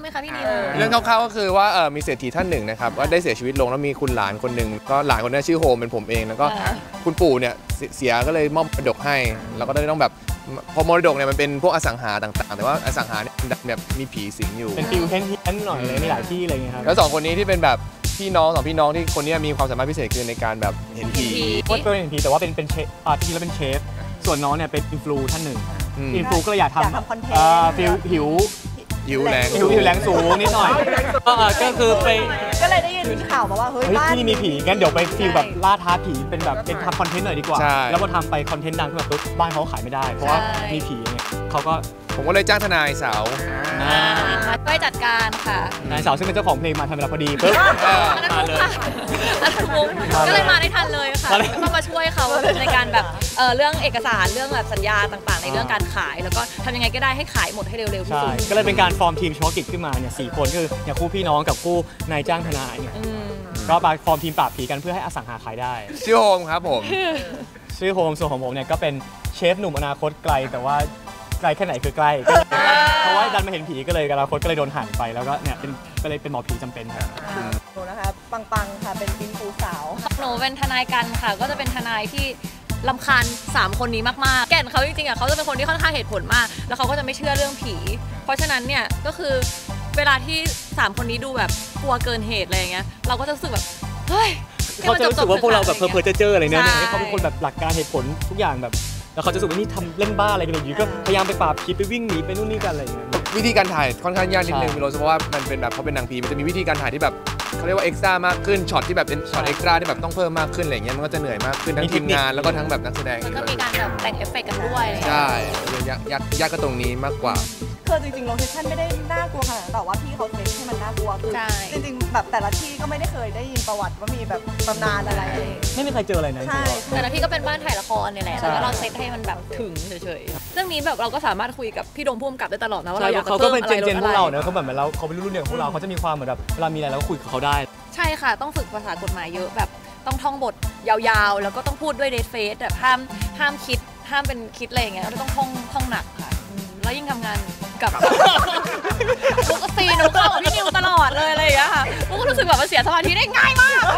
ไหมคะพี่นิวเรื่องคร่าวๆก็คือว่ามีเศรษฐีท่านหนึ่งนะครับว่าได้เสียชีวิตลงแล้วมีคุณหลานคนหนึ่งก็หลานคนนี้ชื่อโฮมเป็นผมเองแล้วก็คุณปู่เนี่ยเสียก็เลยมอบมรดกให้เราก็ได้ต้องแบบพอมรดกเนี่ยมันเป็นพวกอสังหาต่างๆแต่ว่าอสังหาเนี่ยแบบมีผีสิงอยู่เป็นฟิลแค่หน่อยเลยมีหลายที่อะไรเงี้ยครับแล้ว2 คนนี้ที่เป็นแบบพี่น้องที่คนนี้มีความสามารถพิเศษคือในการแบบเห็นผีก็เป็นเห็นผีแต่ว่าเป็นเชฟจริงๆแล้วเป็นเชฟส่วนน้องเนี่ยเป็นอินฟลูท่านหนึ่งอินฟลูก็เลยอยากทำคอนเทนต์ฟิลหิวแรงสูงนิดหน่อยก็คือไปก็เลยได้ยินข่าวมาว่าเฮ้ยบ้านที่มีผีงั้นเดี๋ยวไปฟิลแบบล่าท้าผีเป็นแบบเป็นทำคอนเทนต์หน่อยดีกว่าแล้วพอทำไปคอนเทนต์ดังขึ้นมาปุ๊บบ้านเขาขายไม่ได้เพราะว่ามีผีเนี่ยเขาก็ผมก็เลยจ้างทนายสาวมาช่วยจัดการค่ะทนายสาวซึ่งเป็นเจ้าของเพลงมาทำเวลาพอดีปุ๊บมาเลยก็เลยมาได้ทันเลยค่ะก็มาช่วยเขาในการแบบเรื่องเอกสารเรื่องแบบสัญญาต่างๆในเรื่องการขายแล้วก็ทำยังไงก็ได้ให้ขายหมดให้เร็วๆที่สุดก็เลยเป็นการฟอร์มทีมเฉพาะกิจขึ้นมาเนี่ย4 คนคืออย่างคู่พี่น้องกับคู่นายจ้างทนายเนี่ยก็มาฟอร์มทีมปราบผีกันเพื่อให้อสังหาขายได้ชื่อโฮมครับผมชื่อโฮมส่วนของผมเนี่ยก็เป็นเชฟหนุ่มอนาคตไกลแต่ว่าไกลแค่ไหนคือใกล้เพราะว่าดันมาเห็นผีก็เลยอนาคตก็เลยโดนหันไปแล้วก็เนี่ยก็เลยเป็นหมอผีจำเป็นครับหนูนะคะปังค่ะเป็นอินฟูสาวหนูเป็นทนายกันค่ะก็จะเป็นทนายที่รำคาญ3 คนนี้มากๆแก่นเขาจริงๆเขาจะเป็นคนที่ค่อนข้างเหตุผลมากแล้วเขาก็จะไม่เชื่อเรื่องผีเพราะฉะนั้นเนี่ยก็คือเวลาที่3 คนนี้ดูแบบกลัวเกินเหตุอะไรอย่างเงี้ยเราก็จะรู้สึกแบบเฮ้ยเขาจะรู้สึกว่าพวกเราแบบเพอเจออะไรเนี่ยเขาเป็นคนแบบหลักการเหตุผลทุกอย่างแบบแล้วเขาจะรู้สึกว่านี่ทำเล่นบ้าอะไรกันอยู่ก็พยายามไปปราบผีไปวิ่งหนีไปนู่นนี่กันอะไรอย่างเงี้ยวิธีการถ่ายค่อนข้างยากนิดนึงเพราะว่ามันเป็นแบบเขาเป็นหนังผีมันจะมีวิธีการถ่ายที่แบบเขาเรียกว่าเอ็กซ์ตร้ามากขึ้นช็อตที่แบบเป็นช็อตเอ็กซ์ตร้าที่แบบต้องเพิ่มมากขึ้นอะไรเงี้ยมันก็จะเหนื่อยมากขึ้นทั้งทีมงานแล้วก็ทั้งแบบนักแสดงก็มีการแบบแต่งเอฟเฟกต์กันด้วยใช่ยากก็ตรงนี้มากกว่าคือจริงๆโลเคชั่นไม่ได้น่ากลัวขนาดนั้นแต่ว่าพี่เขาเซตให้มันน่ากลัวคือจริงๆแบบแต่ละที่ก็ไม่ได้เคยได้ยินประวัติว่ามีแบบตำนานอะไรไม่มีใครเจออะไรนะใช่แต่ละที่ก็เป็นบ้านถ่ายละครเนี่ยแหละแต่ว่าเราเซตให้มันแบบถึงเฉยๆเรื่องนี้แบบเราก็สามารถคุยกับพี่โดมพุ่มกับได้ตลอดนะว่าเราอยากจะเพิ่มอะไรเขาก็เป็นเจนพวกเราเนอะเขาแบบเขาเป็นรุ่นเดียวพวกเราเขาจะมีความเหมือนแบบเวลามีอะไรเราก็คุยกับเขาได้ใช่ค่ะต้องฝึกภาษากฎหมายเยอะแบบต้องท่องบทยาวๆแล้วก็ต้องพูดด้วยเดทเฟสแบบห้ามคิดห้ามเป็นคิดอะไรอย่างเงี้ยเราต้องท่องหนักค่ะแล้วยิ่งทำงานกับมุกซีนุกเข้ากับพี่นิวตลอดเลยอะไรอย่างเงี้ยค่ะมุกก็รู้สึกแบบมันเสียสมาธิได้ง่ายมาก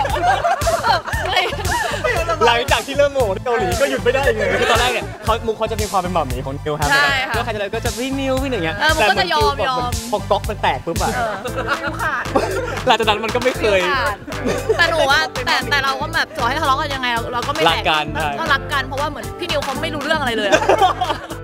หลังจากที่เริ่มโหมดเกาหลีก็หยุดไม่ได้เลยคือตอนแรกเนี่ยมุกเขาจะมีความเป็นหม่อมหมีของนิวครับแล้วใครจะอะไรก็จะพี่นิวพี่อย่างเงี้ยแต่ก็จะยอมพอก๊อกมันแตกปุ๊บอะหลังจากนั้นมันก็ไม่เคยแต่หนูว่าแต่เราก็แบบต่อให้ทะเลาะกันยังไงเราก็ไม่แตกก็รักกันเพราะว่าเหมือนพี่นิวเขาไม่รู้เรื่องอะไรเลย